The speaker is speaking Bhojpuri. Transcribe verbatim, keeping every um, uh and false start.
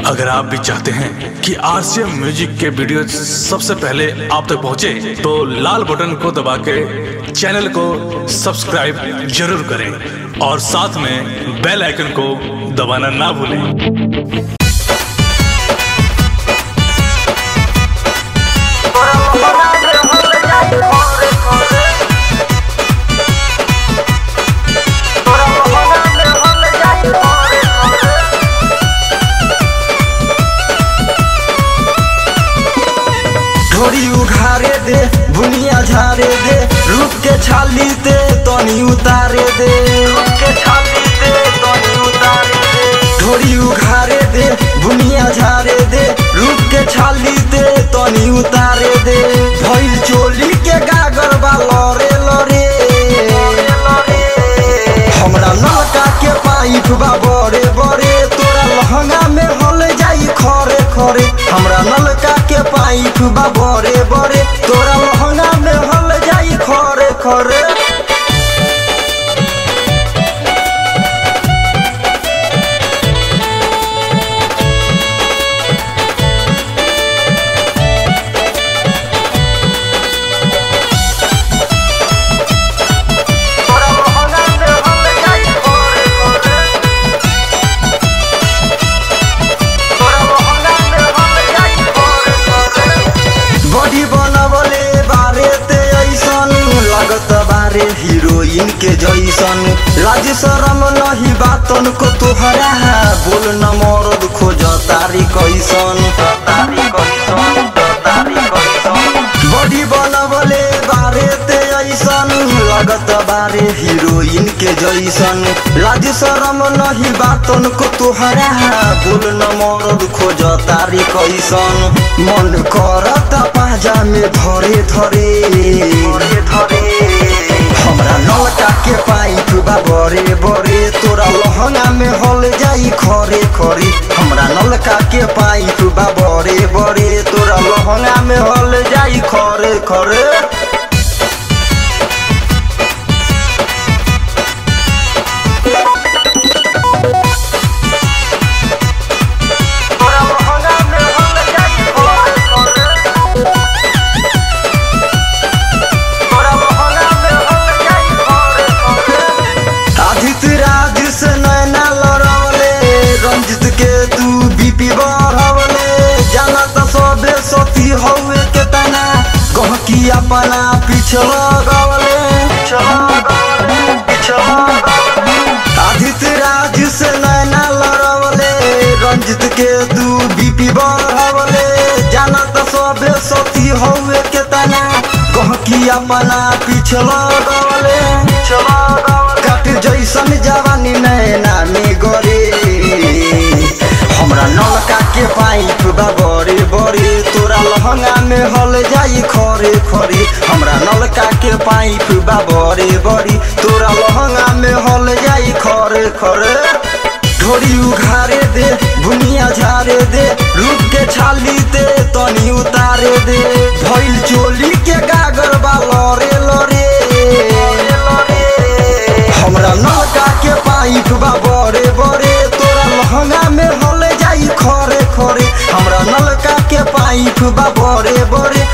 अगर आप भी चाहते हैं कि आरसीएम म्यूजिक के वीडियो सबसे पहले आप तक पहुंचे, तो लाल बटन को दबा के चैनल को सब्सक्राइब जरूर करें और साथ में बेल आइकन को दबाना ना भूलें। थोड़ी उघारे दे बुनिया झारे दे, रूप के छाली दे तनी उतारे दे, रूप के छाली दे तनी उतारे दे। थोड़ी उघारे दे बुनिया झारे दे, रूप के छाली दे तनी उतारे दे। भइल चोली के गागर बा लरे लरे, हमरा नलका के पाइप बा बड़े बड़े, तोरा लहंगा में हल जाई खरे खरे। हमरा नलका के पाइप बा बड़े बड़े, तोरा लहंगा में हल जाई खरे खरे। हीरोइन के जैसन लाज शरम नहीं बातन को तोहरा, बोल न मरद खोज तारी कैसन तारी कैसन तारी कैसन। बड़ी बनवले बारे ते ऐसन लगत बारे हीरोइन के जैसन, लाज शरम नहीं बातन को तोहरा, बोल न मरद खोज तारी कैसन। मन करत पाजा में धरे धरे धरे, हमरा नलका के पाइप बा बड़े बड़े, तोरा लहंगा में हल जाई खरे खरे। हमरा नलका के पाइप बा बड़े बड़े, तोरा लहंगा में हल जाई खरे खरे। हवे के तना गहकी अपना पिछला गवले आदित्य राज से नैना लड़वले, रंजित के तू बीपी बढ़वले। जानत सबे सती हवे के तना गहकी अपना पिछला गवले। काट जैसन जवानी नैना में गरे, हमरा नलका के पाइप बा बड़े बड़े, तोरा लहंगा में हल जाई खरे खरे। हमरा नलका के पाइप बा बड़े बड़े, तोरा लहंगा में हल जाई खरे खरे। थोड़ी उघारे दे बुनिया झारे दे, रूप के छाली दे तनी उतारे दे। भइल चोली के गागर बा लरे लरे, हमरा नलका के पाइप बा बड़े बड़े, तोरा लहंगा में हल जाई खरे खरे। हमरा नलका के पाइप बा बड़े बड़े,